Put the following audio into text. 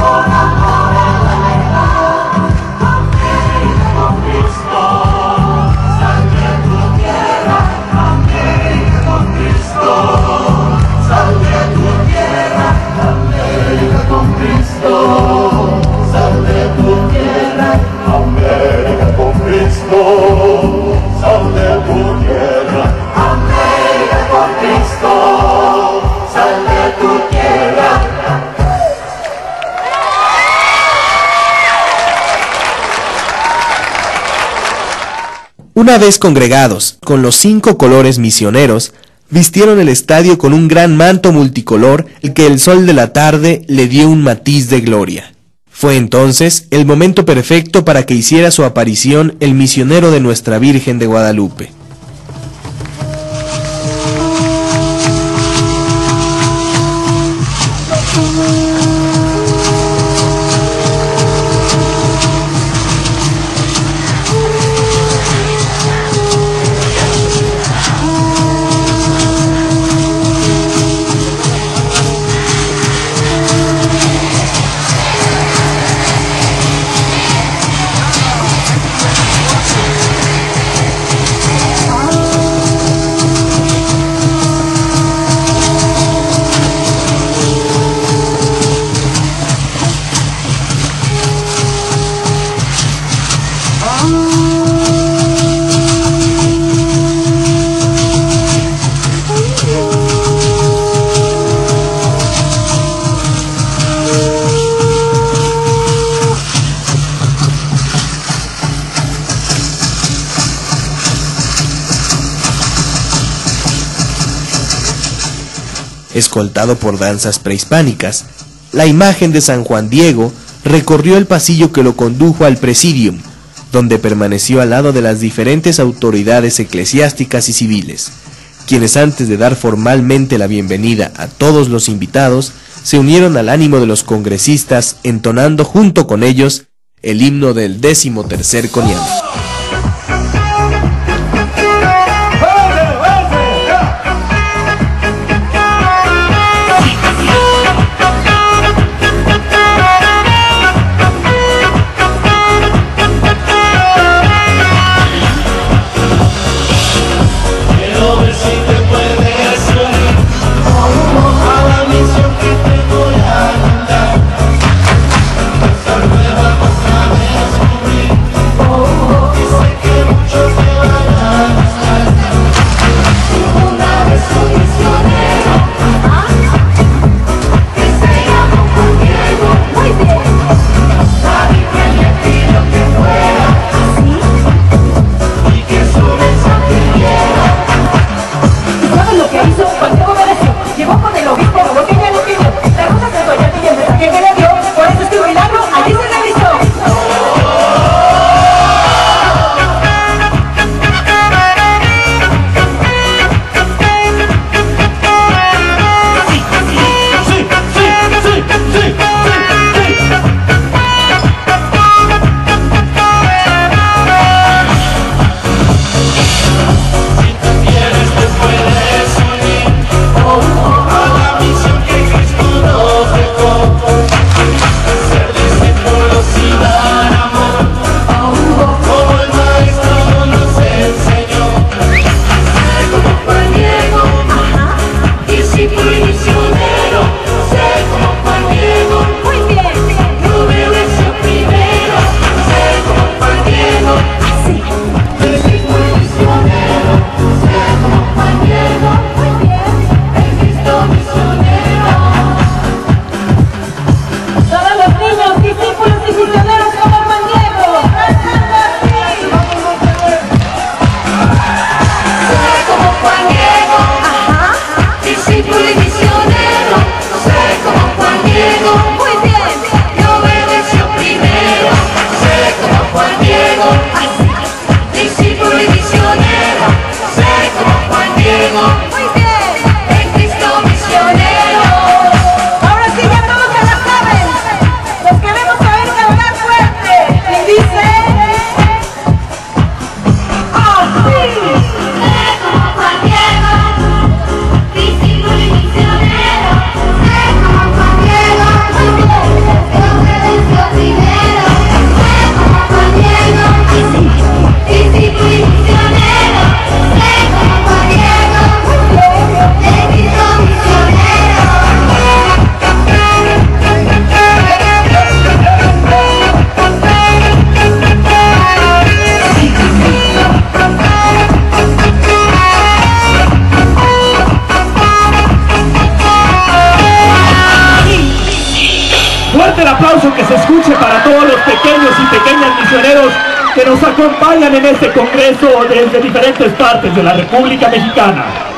Una vez congregados, con los 5 colores misioneros, vistieron el estadio con un gran manto multicolor, el que el sol de la tarde le dio un matiz de gloria. Fue entonces el momento perfecto para que hiciera su aparición el misionero de Nuestra Virgen de Guadalupe. Escoltado por danzas prehispánicas, la imagen de San Juan Diego recorrió el pasillo que lo condujo al Presidium, donde permaneció al lado de las diferentes autoridades eclesiásticas y civiles, quienes antes de dar formalmente la bienvenida a todos los invitados, se unieron al ánimo de los congresistas entonando junto con ellos el himno del 13º Conial. fuerte el aplauso que se escuche para todos los pequeños y pequeñas misioneros que nos acompañan en este congreso desde diferentes partes de la República Mexicana.